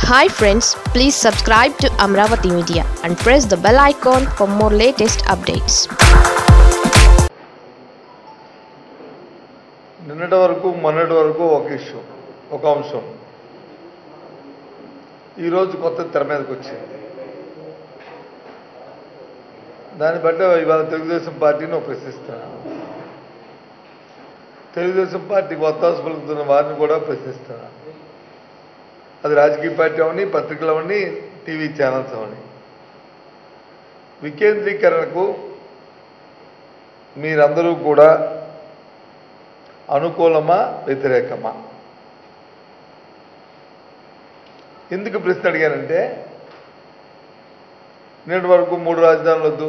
Hi friends, please subscribe to Amravati Media and press the bell icon for more latest updates. నిన్నటి వరకు మొన్నటి వరకు ఒక issue ఒక అంశం ఈరోజు కొత్త తెర మీదకి వచ్చింది. దాన్ని బట్టి ఇవాళ తెలుగుదేశం పార్టీని ప్రశ్నిస్తున్నాను. తెలుగుదేశం పార్టీకి ఒత్తాసు పలుకుతున్న వారిని కూడా ప్రశ్నిస్తున్నాను. అది రాజకీయ పార్టీ అవని, పత్రికలు అవని, టీవీ ఛానల్స్ అవని. వికేంద్రీకరణకు మీరందరూ కూడా అనుకూలమా వ్యతిరేకమా? ఎందుకు ప్రశ్న అడిగానంటే, నేటి వరకు 3 రాజధానులు వద్దు,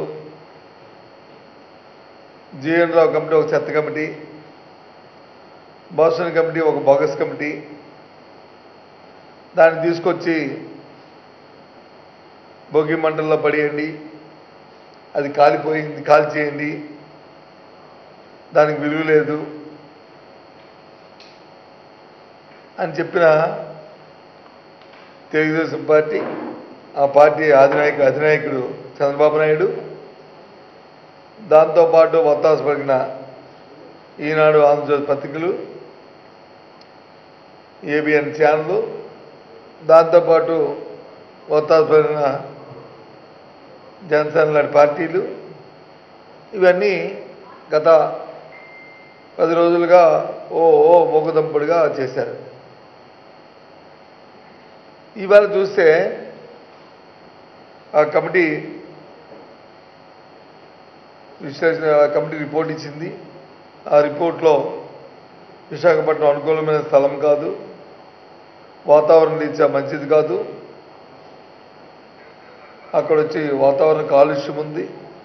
జీఎన్ రావు కమిటీ ఒక చెత్త కమిటీ, బోస్టన్ కమిటీ ఒక బోగస్ కమిటీ, దాన్ని తీసుకొచ్చి భోగి మంటల్లో పడేయండి, అది కాలిపోయింది, కాల్చేయండి, దానికి విలువ లేదు అని చెప్పిన తెలుగుదేశం పార్టీ, ఆ పార్టీ అధినాయకుడు చంద్రబాబు నాయుడు, దాంతోపాటు ఒత్తాసు పలికిన ఈనాడు, ఆంధ్రజ్యోతి పత్రికలు, ఏబిఎన్ ఛానళ్ళు, దాంతోపాటు ఒత్తాసు పలికిన జనసేన లాంటి పార్టీలు, ఇవన్నీ గత 10 రోజులుగా మూగదంపుడుగా చేశారు. ఇవాళ చూస్తే ఆ కమిటీ విశ్లేషణ కమిటీ రిపోర్ట్ ఇచ్చింది. ఆ రిపోర్ట్లో విశాఖపట్నం అనుకూలమైన స్థలం కాదు, వాతావరణం రీత్యా మంచిది కాదు, అక్కడ వచ్చి వాతావరణ కాలుష్యం ఉంది,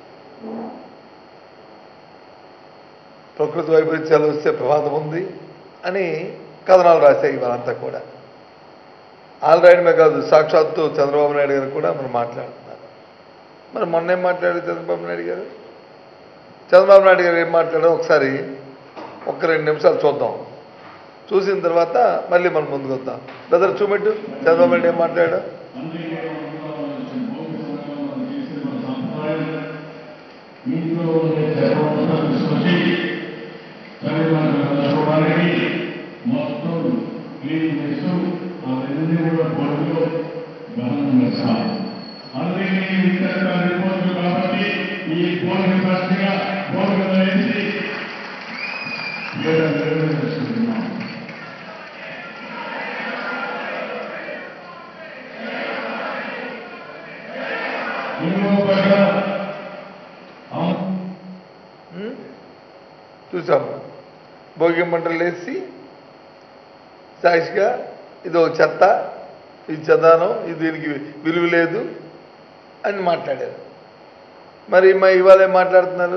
ప్రకృతి వైపరీత్యాలు వస్తే ప్రమాదం ఉంది అని కథనాలు రాశాయి ఇవాళంతా కూడా. ఆల్ రాయడమే కాదు, సాక్షాత్తు చంద్రబాబు నాయుడు గారు కూడా మనం మాట్లాడుతున్నారు. మరి మొన్న ఏం మాట్లాడారు చంద్రబాబు నాయుడు గారు? చంద్రబాబు నాయుడు గారు ఏం మాట్లాడారో ఒకసారి 1-2 నిమిషాలు చూద్దాం. చూసిన తర్వాత మళ్ళీ మనం ముందుకు వద్దాం. బ్రదర్ చూపెట్టు, చంద్రబాబు నాయుడు ఏం మాట్లాడాడు? చూసాము, భోగి మంటలు వేసి సాక్షిగా ఇదో చెత్త, ఇది చెదానం, ఇది దీనికి విలువ లేదు అని మాట్లాడారు. మరి ఇవాళ ఏం మాట్లాడుతున్నారు?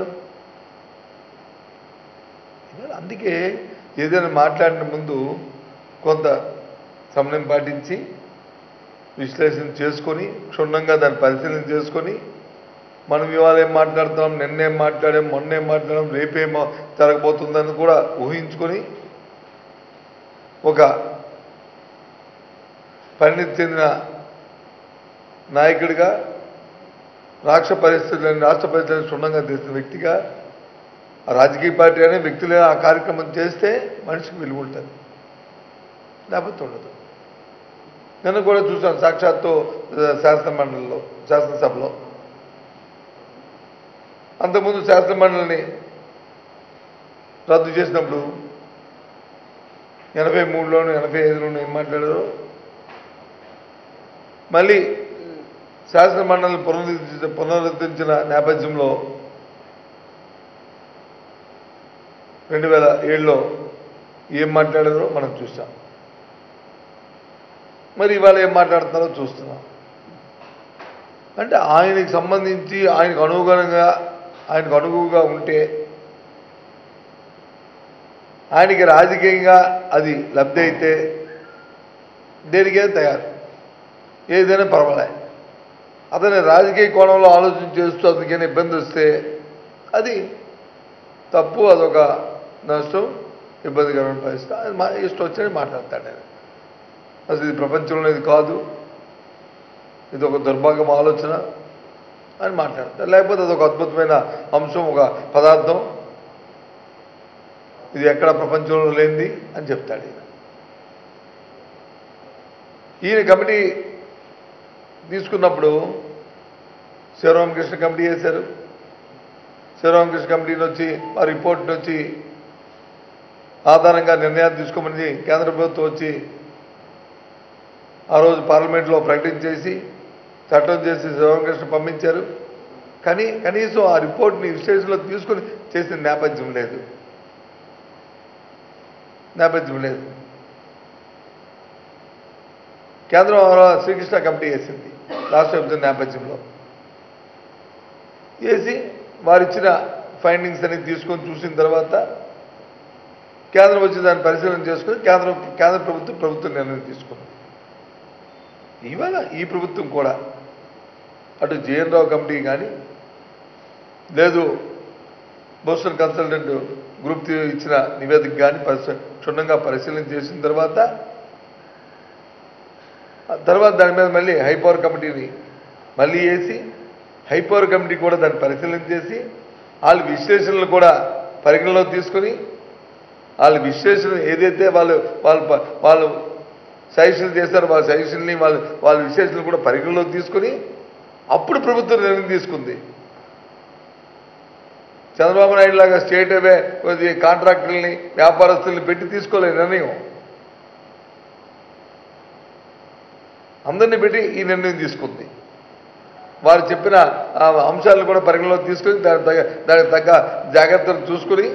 అందుకే ఏదైనా మాట్లాడిన ముందు కొంత సమయం పాటించి విశ్లేషణ చేసుకొని, క్షుణ్ణంగా దాన్ని పరిశీలన చేసుకొని, మనం ఇవాళ ఏం మాట్లాడుతున్నాం, నిన్నేం మాట్లాడాం, మొన్నేం మాట్లాడాం, రేపేమో జరగబోతుందని కూడా ఊహించుకొని, ఒక పరిణితి చెందిన నాయకుడిగా, రాష్ట్ర పరిస్థితులను క్షుణ్ణంగా తెలిసిన వ్యక్తిగా, రాజకీయ పార్టీ అనే వ్యక్తులే ఆ కార్యక్రమం చేస్తే మనిషికి విలువ ఉంటుంది, లేకపోతే ఉండదు. నేను కూడా చూసాను సాక్షాత్తు శాసనసభలో. అంతకుముందు శాసనమండలిని రద్దు చేసినప్పుడు 83లోను 85లోను ఏం మాట్లాడారు? మళ్ళీ శాసనమండలిని పునరుద్ధరించిన నేపథ్యంలో 2007లో ఏం మాట్లాడారో మనం చూసాం. మరి ఇవాళ ఏం మాట్లాడుతున్నారో చూస్తున్నాం. అంటే ఆయనకి సంబంధించి ఆయనకు అనుగుగా ఉంటే, ఆయనకి రాజకీయంగా అది లబ్ధి అయితే దేనికైనా తయారు, ఏదైనా పర్వాలే. అతని రాజకీయ కోణంలో ఆలోచన చేస్తూ అతనికైనా ఇబ్బంది వస్తే అది తప్పు, అదొక నష్టం, ఇబ్బందికరమైన పరిస్థితి. అది ఇష్టం వచ్చినట్టు మాట్లాడతాడు. నేను అసలు ఇది ప్రపంచంలో ఇది కాదు, ఇది ఒక దుర్భాగ్యం ఆలోచన అని మాట్లాడతారు. లేకపోతే అదొక అద్భుతమైన అంశం, ఒక పదార్థం, ఇది ఎక్కడ ప్రపంచంలో లేనిది అని చెప్తాడు ఈయన కమిటీ తీసుకున్నప్పుడు శివరామకృష్ణ కమిటీ వేశారు. శివరామకృష్ణ కమిటీని వచ్చి ఆ రిపోర్ట్ని వచ్చి ఆధారంగా నిర్ణయాలు తీసుకోమని కేంద్ర ప్రభుత్వం వచ్చి ఆ రోజు పార్లమెంట్లో ప్రకటించేసి చట్టం చేసి శివరామకృష్ణ పంపించారు. కానీ కనీసం ఆ రిపోర్ట్ని విశ్లేషణలో తీసుకొని చేసిన నేపథ్యం లేదు. కేంద్రం శ్రీకృష్ణ కమిటీ వేసింది రాష్ట్ర విభజన నేపథ్యంలో. వేసి వారిచ్చిన ఫైండింగ్స్ అనేది తీసుకొని చూసిన తర్వాత కేంద్రం వచ్చి దాన్ని పరిశీలన చేసుకుని కేంద్ర ప్రభుత్వం నిర్ణయం తీసుకుంది. ఇవాళ ఈ ప్రభుత్వం కూడా అటు జేఎన్ రావు కమిటీ కానీ లేదు బోస్టన్ కన్సల్టెంట్ గ్రూప్ ఇచ్చిన నివేదిక కానీ క్షుణ్ణంగా పరిశీలన చేసిన తర్వాత దాని మీద మళ్ళీ హైపవర్ కమిటీని మళ్ళీ వేసి హైపవర్ కమిటీ కూడా దాన్ని పరిశీలన చేసి వాళ్ళ విశ్లేషణలు కూడా పరిగణలో తీసుకుని వాళ్ళ విశ్లేషణ ఏదైతే వాళ్ళు సజెషన్లు చేశారో వాళ్ళ సజెషన్ని వాళ్ళ విశ్లేషణలు కూడా పరిగణలో తీసుకుని అప్పుడు ప్రభుత్వం నిర్ణయం తీసుకుంది. చంద్రబాబు నాయుడు లాగా స్టేట్ అవే కాంట్రాక్టర్లని వ్యాపారస్తుల్ని పెట్టి తీసుకోలేదు నిర్ణయం. అందరినీ పెట్టి ఈ నిర్ణయం తీసుకుంది. వారు చెప్పిన అంశాలను కూడా పరిగణలో తీసుకుని దానికి తగ్గ జాగ్రత్తలు చూసుకుని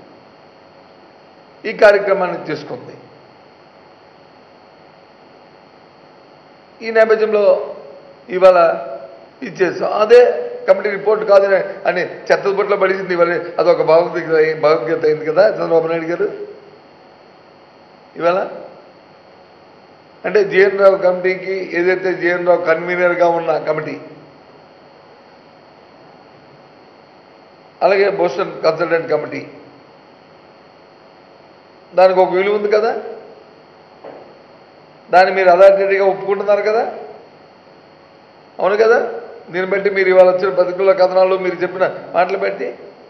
ఈ కార్యక్రమాన్ని తీసుకుంది. ఈ నేపథ్యంలో ఇవాళ ఇచ్చేసాం. అదే కమిటీ రిపోర్ట్ కాదని అని చెత్తబొట్లో పడిసింది. ఇవాళ అదొక భావోద్గీత అయింది కదా చంద్రబాబు నాయుడు గారు. ఇవాళ అంటే జేఎన్ రావు కమిటీకి ఏదైతే జేఎన్ రావు కన్వీనర్గా ఉన్న కమిటీ, అలాగే బోస్టన్ కన్సల్టెంట్ కమిటీ, దానికి ఒక విలువ ఉంది కదా, దాన్ని మీరు అథారిటీగా ఒప్పుకుంటున్నారు కదా, అవును కదా. దీన్ని బట్టి మీరు ఇవాళ వచ్చిన పత్రికల కథనాలు మీరు చెప్పిన మాటలు బట్టి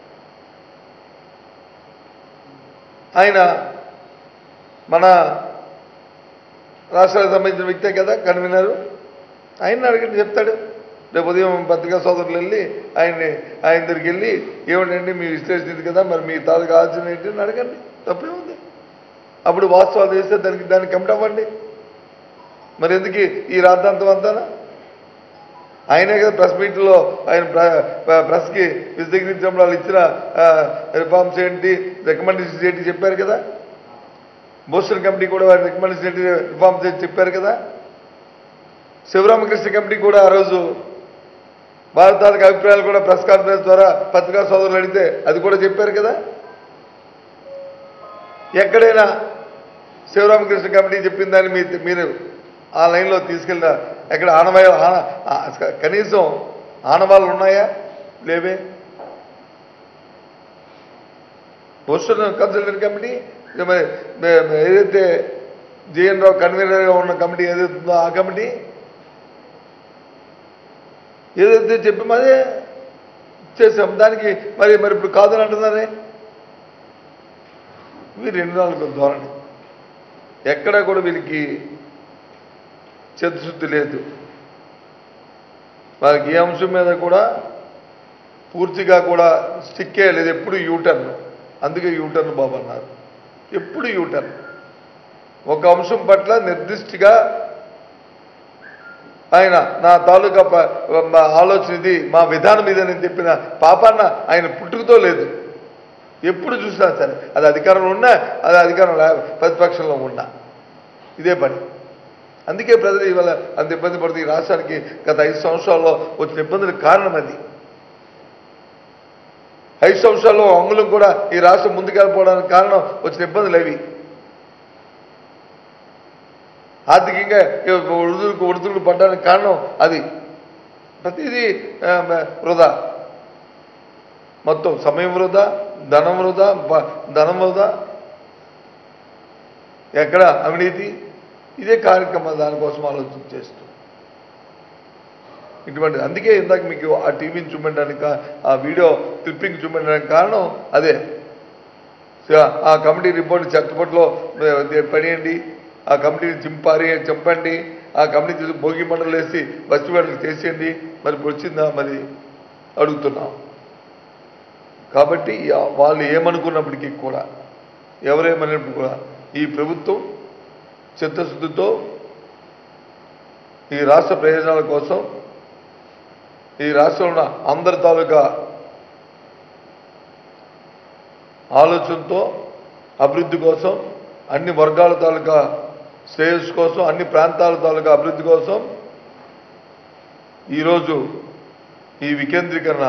ఆయన మన రాష్ట్రానికి సంబంధించిన వ్యక్తే కదా కన్వీనరు. ఆయన అడిగితే చెప్తాడు. రేపు ఉదయం పత్రికా సోదరులు వెళ్ళి ఆయన దగ్గరికి వెళ్ళి ఏమిటండి మీ విశ్లేషణ ఇది కదా, మరి మీ తాలూకు ఆలోచన ఏంటి అని అడగండి, తప్పే ఉంది. అప్పుడు వాస్తవాలు చేస్తే దాన్ని కమిట్ అవ్వండి. మరి ఎందుకు ఈ రాద్ధాంతం అంతానా? ఆయనే కదా ప్రెస్ మీట్లో ఆయన ప్రెస్కి విశదీకరించడం వాళ్ళు ఇచ్చిన రిఫార్మ్స్ ఏంటి, రికమెండేషన్స్ ఏంటి చెప్పారు కదా. బోస్టన్ కమిటీ కూడా వారి రికమెండేషన్ ఏంటి, రిఫార్మ్స్ ఏంటి చెప్పారు కదా. శివరామకృష్ణ కమిటీ కూడా ఆ రోజు భారతాలకు అభిప్రాయాలు కూడా ప్రెస్ కాన్ఫరెన్స్ ద్వారా పత్రికా సోదరులు అడిగితే అది కూడా చెప్పారు కదా. ఎక్కడైనా శివరామకృష్ణ కమిటీ చెప్పిన దాన్ని మీరు ఆ లైన్లో తీసుకెళ్ళిన ఎక్కడ కనీసం ఆనవాళ్ళు ఉన్నాయా? లేవే. బోస్టన్ కన్సల్టెంట్ కమిటీ మరి ఏదైతే జేఎన్ రావు కన్వీనర్గా ఉన్న కమిటీ ఏదైతే ఉందో ఆ కమిటీ ఏదైతే చెప్పి అదే చేసాం. దానికి మరి ఇప్పుడు కాదని అంటున్నారే. వీరు 2 ధోరణి. ఎక్కడా కూడా వీరికి చిత్తశుద్ధి లేదు. వారికి ఏ అంశం మీద కూడా పూర్తిగా కూడా స్టిక్కే లేదు. ఎప్పుడు యూటర్న్. అందుకే యూటర్న్ బాబు అన్నారు. ఎప్పుడు యూటర్న్. ఒక అంశం పట్ల నిర్దిష్టగా ఆయన నా తాలూకా ఆలోచన ఇది, మా విధానం ఇదని చెప్పిన పాపాన్న ఆయన పుట్టుకతో లేదు. ఎప్పుడు చూసినా సరే అది అధికారంలో ఉన్నా అది అధికారం ప్రతిపక్షంలో ఉన్నా ఇదే పని. అందుకే ప్రజలు ఇవాళ అంత ఇబ్బంది పడుతుంది. ఈ రాష్ట్రానికి గత 5 సంవత్సరాల్లో వచ్చిన ఇబ్బందులకు కారణం అది. 5 సంవత్సరాల్లో అంగుళం కూడా ఈ రాష్ట్రం ముందుకెళ్ళిపోవడానికి కారణం వచ్చిన ఇబ్బందులు అవి. ఆర్థికంగా ఒడిదుడుకు పడడానికి కారణం అది. ప్రతిదీ వృధా, మొత్తం సమయం వృధా, ధనం వృధా, ఎక్కడ అవినీతి. ఇదే కార్యక్రమం దానికోసం ఆలోచన చేస్తూ ఇటువంటి అందుకే ఇందాక మీకు ఆ టీవీని చూపెట్టడానికి ఆ వీడియో క్లిప్పింగ్ చూపెట్టడానికి కారణం అదే. ఆ కమిటీ రిపోర్ట్ చెత్తపట్లో పడేయండి, ఆ కమిటీని చంపండి, ఆ కమిటీ తీసి భోగి మండలు వేసి బస్సు వేడలు చేసేయండి. మరి వచ్చిందా మరి అడుగుతున్నాం. కాబట్టి వాళ్ళు ఏమనుకున్నప్పటికీ కూడా, ఎవరేమన్నప్పటికీ కూడా ఈ ప్రభుత్వం చిత్తశుద్ధితో ఈ రాష్ట్ర ప్రయోజనాల కోసం, ఈ రాష్ట్రంలో ఉన్న అందరి తాలూకా ఆలోచనతో అభివృద్ధి కోసం, అన్ని వర్గాల తాలూకా శ్రేయస్సు కోసం, అన్ని ప్రాంతాల తాలూకా అభివృద్ధి కోసం ఈరోజు ఈ వికేంద్రీకరణ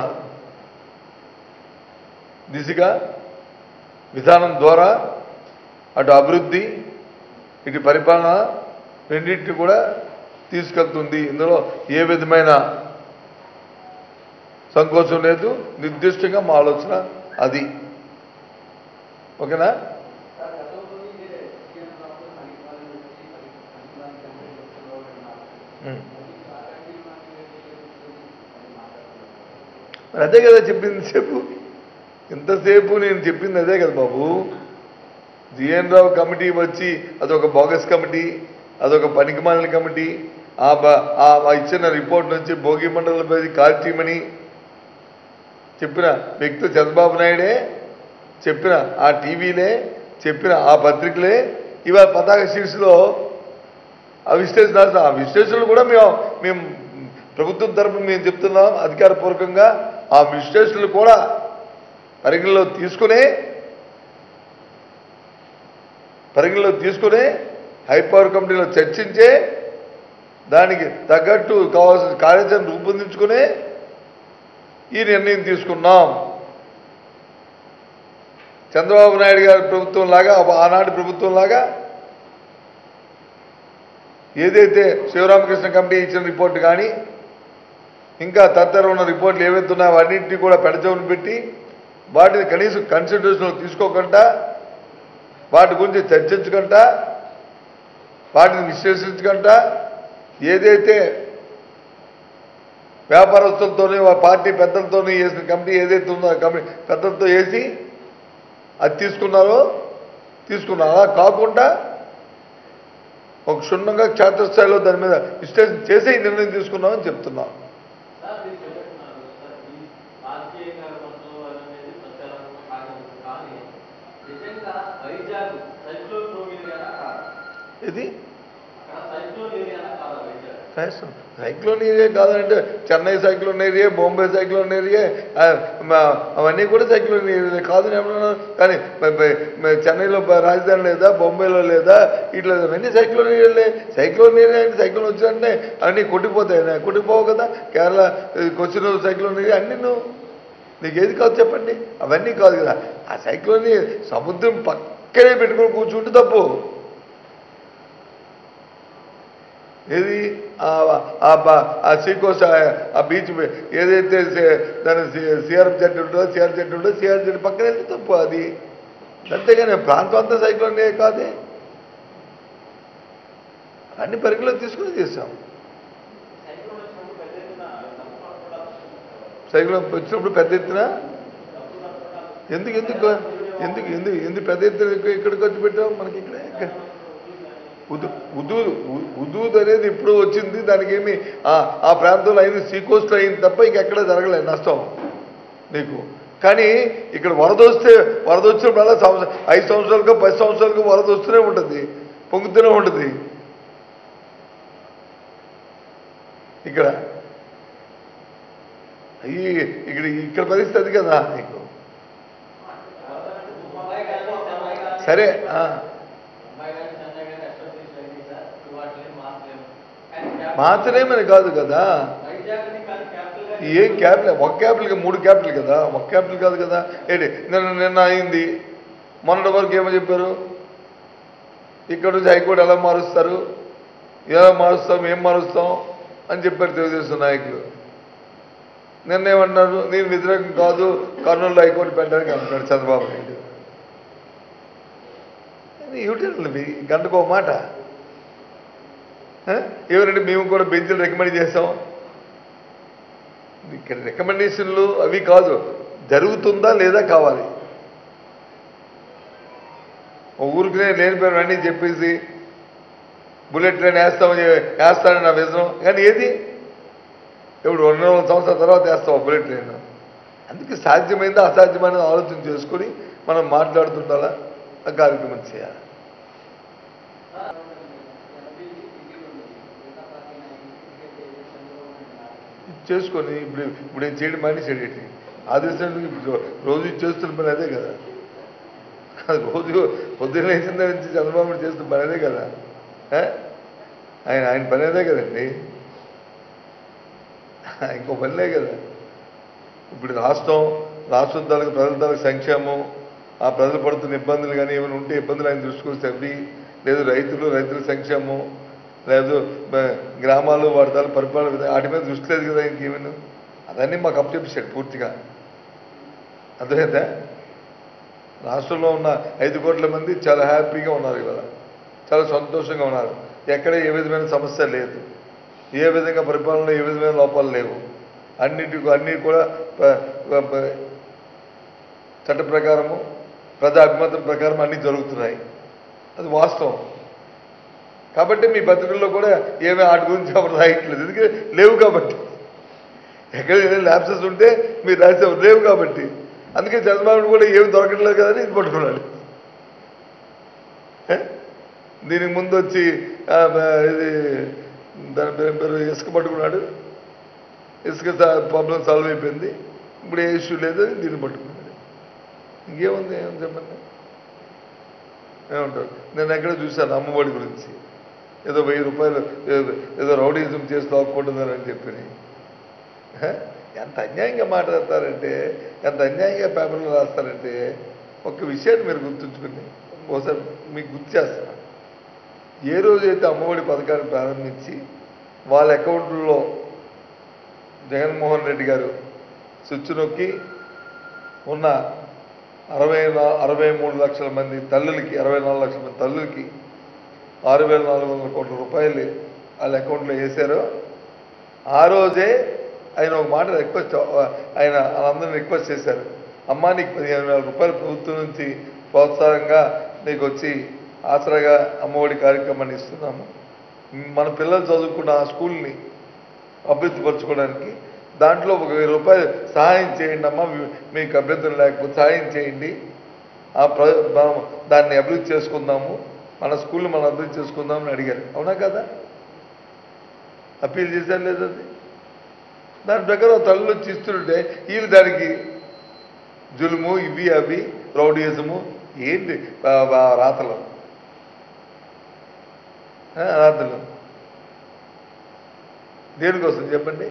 దిశగా విధానం ద్వారా అటు అభివృద్ధి ఇటు పరిపాలన రెండింటిని కూడా తీసుకెళ్తుంది. ఇందులో ఏ విధమైన సంకోచం లేదు. నిర్దిష్టంగా మా ఆలోచన అది. ఓకేనా? అదే కదా చెప్పింది సేపు, ఇంతసేపు నేను చెప్పింది అదే కదా బాబు. జిఎన్ రావు కమిటీ వచ్చి అదొక బోగస్ కమిటీ, అదొక పనికిమాలిన కమిటీ. ఆ ఇచ్చిన రిపోర్ట్ నుంచి భోగి మండలంపై కాల్చీమని చెప్పిన వ్యక్తి చంద్రబాబు నాయుడే, చెప్పిన ఆ టీవీలే, చెప్పిన ఆ పత్రికలే ఇవాళ పతాక శీర్షిలో ఆ విశ్లేషణలు కూడా మేము ప్రభుత్వం తరఫున మేము చెప్తున్నాం అధికారపూర్వకంగా. ఆ విశ్లేషణలు కూడా పరిగణలో తీసుకునే హైపవర్ కమిటీలో చర్చించే దానికి తగ్గట్టు కావాల్సిన కార్యాచరణ రూపొందించుకునే ఈ నిర్ణయం తీసుకున్నాం. చంద్రబాబు నాయుడు గారి ప్రభుత్వం లాగా, ఆనాటి ప్రభుత్వం లాగా ఏదైతే శివరామకృష్ణ కమిటీ ఇచ్చిన రిపోర్టు కానీ ఇంకా తదితర ఉన్న రిపోర్ట్లు ఏవైతే ఉన్నాయో అన్నింటినీ కూడా పెడచెవును పెట్టి వాటిని కనీసం కన్సిడరేషన్లో తీసుకోకుండా, వాటి గురించి చర్చించకుండా, వాటిని విశ్లేషించకుండా ఏదైతే వ్యాపారస్తులతోనే పార్టీ పెద్దలతోనే వేసిన కమిటీ ఏదైతే ఉందో ఆ కమిటీ పెద్దలతో వేసి అది తీసుకున్నారో అలా కాకుండా ఒక క్షుణ్ణంగా క్షేత్రస్థాయిలో దాని మీద విశ్లేషణ చేసే నిర్ణయం తీసుకున్నామని చెప్తున్నాం. ఇది సైక్లోన్ ఏరియా కాదంటే Chennai cyclone area, Bombay cyclone area అవన్నీ కూడా సైక్లోన్ ఏరియా కాదు ఏమన్నా. కానీ చెన్నైలో రాజధాని లేదా, బొంబేలో లేదా, ఇట్లా అవన్నీ సైక్లోన్ ఏరియాలే. సైక్లోన్ ఏరియా అంటే సైక్లోన్ వచ్చిందంటే అవన్నీ కొట్టిపోతాయి, కొట్టిపోవు కదా. కేరళ కొచ్చిన్ సైక్లోన్ ఏరియా అన్నీ నీకు ఏది కాదు చెప్పండి, అవన్నీ కాదు కదా. ఆ సైక్లోన్ సముద్రం పక్కనే పెట్టుకుని కూర్చుంటే తప్పు. ఏది ఆ సీకోస్ ఆ బీచ్ ఏదైతే దాని సిఆర్ఎఫ్ జట్టు ఉంటుందో సిఆర్ జట్టు పక్కన వెళ్తే తప్పు అది. అంతేగాని ప్రాంతం అంతా సైక్లోన్ కాదే. అన్ని పరిగణలో తీసుకుని చేశాం. సైక్లోన్ వచ్చినప్పుడు పెద్ద ఎత్తున ఎందుకు పెద్ద ఎత్తున ఇక్కడికి వచ్చి పెట్టాం. మనకి ఇక్కడ హుదూద్ అనేది ఇప్పుడు వచ్చింది. దానికి ఏమి ఆ ప్రాంతంలో అయింది, సీకోస్ట్ అయింది తప్ప ఇంకెక్కడ జరగలేదు నష్టం నీకు. కానీ ఇక్కడ వరద వచ్చినప్పుడల్లా 5 సంవత్సరాలకు 10 సంవత్సరాలకు వరద వస్తూనే ఉంటుంది, పొంగుతూనే ఉంటుంది. ఇక్కడ పరిస్థితి అది కదా నీకు. సరే మార్చలేమని కాదు కదా. ఏం క్యాపిటల్, ఒక క్యాపిటల్కి 3 క్యాపిటల్ కదా, ఒక క్యాపిటల్ కాదు కదా. ఏంటి నిన్న అయింది, మొన్నటి వరకు ఏమో చెప్పారు, ఇక్కడ నుంచి హైకోర్టు ఎలా మారుస్తారు, ఏం మారుస్తాం అని చెప్పారు తెలుగుదేశం నాయకులు. నిన్న ఏమన్నారు, నేను వ్యతిరేకం కాదు కర్నూలులో హైకోర్టు పెట్టడానికి అంటున్నాడు చంద్రబాబు నాయుడు. యూటీఎల్ గంటకో మాట. ఎవరంటే మేము కూడా బెంచ్లు రికమెండ్ చేసాం, ఇక్కడ రికమెండేషన్లు అవి కాదు, జరుగుతుందా లేదా కావాలి. ఊరికినే లేని పేరు అన్నీ చెప్పేసి బుల్లెట్ ట్రైన్ వేస్తానని నా విజనం, కానీ ఏది ఇప్పుడు 200 సంవత్సరాల తర్వాత వేస్తావా బుల్లెట్ ట్రైన్? అందుకే సాధ్యమైందా అసాధ్యమైన ఆలోచన చేసుకొని మనం మాట్లాడుతుండాలా, ఆ కార్యక్రమం చేయాలి. చేసుకొని ఇప్పుడు నేను చేయడం మానేసాడేంటి? ఆదేశానికి రోజు చేస్తున్న పని అదే కదా. రోజు పొద్దున్న లేచిన నుంచి చంద్రబాబు నాయుడు చేస్తున్న పని అదే కదా. ఆయన పని అదే కదండి, ఇంకో పనిలే కదా. ఇప్పుడు రాష్ట్రం తాలూకు ప్రజల తాలూకు సంక్షేమం, ఆ ప్రజలు పడుతున్న ఇబ్బందులు కానీ ఏమైనా ఉంటే ఇబ్బందులు ఆయన దృష్టికి వస్తే అవి, లేదు రైతుల సంక్షేమం, లేదు గ్రామాలు వాటి తాలూకు పరిపాలన వాటి మీద దృష్టి లేదు కదా ఇంకేమైనా. అదన్నీ మాకు అప్పచెప్పేశాడు పూర్తిగా. అర్థమైందా? రాష్ట్రంలో ఉన్న 5 కోట్ల మంది చాలా హ్యాపీగా ఉన్నారు ఇవాళ, చాలా సంతోషంగా ఉన్నారు. ఎక్కడ ఏ విధమైన సమస్య లేదు, ఏ విధంగా పరిపాలనలో ఏ విధమైన లోపాలు లేవు. అన్నీ కూడా చట్ట ప్రకారము ప్రజా అభిమతం ప్రకారం అన్నీ జరుగుతున్నాయి. అది వాస్తవం. కాబట్టి మీ పత్రికల్లో కూడా ఏమీ వాటి గురించి ఎవరు రాయట్లేదు, ఎందుకంటే లేవు కాబట్టి. ఎక్కడ ఏదైనా ల్యాప్సెస్ ఉంటే మీరు రాసేవారు, లేవు కాబట్టి. అందుకే చంద్రబాబు కూడా ఏమి దొరకట్లేదు కదని ఇది పట్టుకున్నాడు. దీనికి ముందు వచ్చి ఇది దాని పేరు ఇసుక పట్టుకున్నాడు, ఇసుక ప్రాబ్లం సాల్వ్ అయిపోయింది. ఇప్పుడు ఏ ఇష్యూ లేదు, దీన్ని పట్టుకున్నాడు. ఇంకేముంది చెప్పండి, ఏమంటారు? నేను ఎక్కడ చూశాను అమ్మఒడి గురించి, ఏదో 1000 రూపాయలు ఏదో రౌడీజం చేసి తోక్కుంటుందని చెప్పి. ఎంత అన్యాయంగా మాట్లాడతారంటే, ఎంత అన్యాయంగా పేపర్లు రాస్తారంటే, ఒక్క విషయాన్ని మీరు గుర్తుంచుకుని ఒకసారి మీకు గుర్తు చేస్తాను. ఏ రోజైతే అమ్మఒడి పథకాన్ని ప్రారంభించి వాళ్ళ అకౌంట్లో జగన్మోహన్ రెడ్డి గారు స్విచ్ నొక్కి ఉన్న 63 లక్షల మంది తల్లులకి, 64 లక్షల మంది తల్లులకి 6,400 కోట్ల రూపాయలు వాళ్ళ అకౌంట్లో వేశారో ఆ రోజే ఆయన ఒక మాట ఆయన వాళ్ళందరినీ రిక్వెస్ట్ చేశారు. అమ్మా, నీకు 15,000 రూపాయలు ప్రభుత్వం నుంచి ప్రోత్సాహంగా నీకు వచ్చి ఆసరాగా అమ్మఒడి కార్యక్రమాన్ని ఇస్తున్నాము. మన పిల్లలు చదువుకున్న ఆ స్కూల్ని అభివృద్ధి పరచుకోవడానికి దాంట్లో 1,000 రూపాయలు సహాయం చేయండి అమ్మా, మీకు అభ్యంతరం లేకపోతే సహాయం చేయండి, దాన్ని అభివృద్ధి చేసుకుందాము, మన స్కూల్ని మనం అభివృద్ధి చేసుకుందామని అడిగారు. అవునా కదా? అప్పీల్ చేశారు లేదా? దాని ప్రకారం తల్లు వచ్చి ఇస్తుంటే వీళ్ళు దానికి జులుము, ఇవి అవి రౌడీజము ఏంటి రాతలు దేనికోసం చెప్పండి?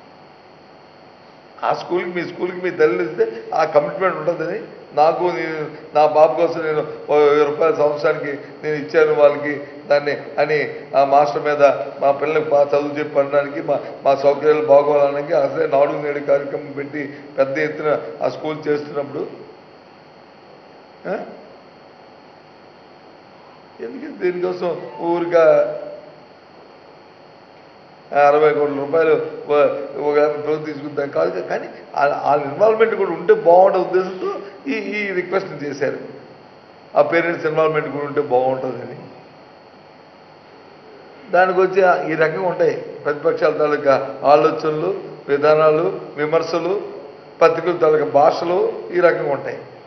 ఆ స్కూల్కి మీ స్కూల్కి మీ తల్లి ఇస్తే ఆ కమిట్మెంట్ ఉంటుందని, నాకు నా బాబు కోసం నేను 1000 రూపాయల సంవత్సరానికి నేను ఇచ్చాను వాళ్ళకి దాన్ని అని ఆ మాస్టర్ మీద మా పిల్లలకు బాగా చదువు చెప్పి అనడానికి, మా సౌకర్యాలు బాగోవాలడానికి అసలే నాడు నేడు కార్యక్రమం పెట్టి పెద్ద ఎత్తున ఆ స్కూల్ చేస్తున్నప్పుడు ఎందుకంటే దీనికోసం ఊరిగా 60 కోట్ల రూపాయలు ఒక ప్రభుత్వం తీసుకుంటాం కాదు. కానీ వాళ్ళ ఇన్వాల్వ్మెంట్ కూడా ఉంటే బాగుండే ఉద్దేశంతో ఈ రిక్వెస్ట్ చేశారు. ఆ పేరెంట్స్ ఇన్వాల్వ్మెంట్ కూడా ఉంటే బాగుంటుందని. దానికి వచ్చి ఈ రకంగా ఉంటాయి ప్రతిపక్షాల తాలూకా ఆలోచనలు, విధానాలు, విమర్శలు, పత్రికల తాలూకా భాషలు ఈ రకంగా ఉంటాయి.